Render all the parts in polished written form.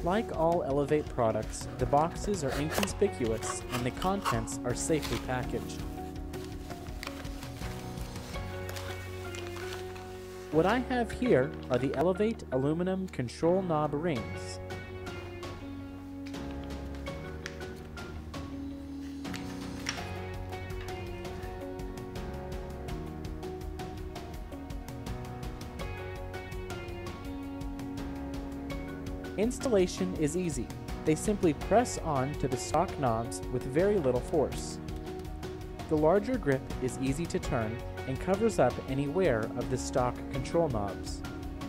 Like all Elevate products, the boxes are inconspicuous and the contents are safely packaged. What I have here are the Elevate aluminum control knob rings. Installation is easy. They simply press on to the stock knobs with very little force. The larger grip is easy to turn and covers up any wear of the stock control knobs.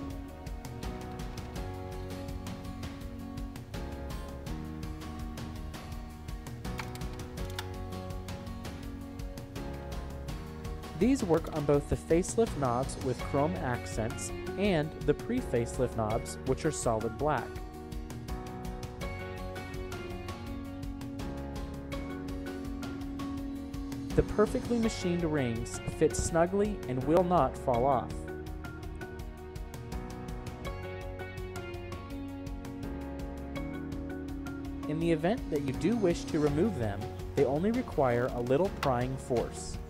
These work on both the facelift knobs with chrome accents and the pre-facelift knobs, which are solid black. The perfectly machined rings fit snugly and will not fall off. In the event that you do wish to remove them, they only require a little prying force.